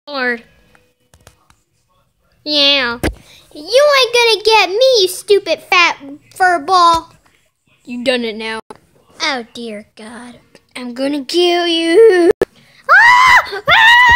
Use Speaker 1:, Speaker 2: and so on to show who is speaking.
Speaker 1: Lord. Yeah. You ain't gonna get me, you stupid fat fur ball. You done it now. Oh dear God. I'm gonna kill you. Ah! Ah!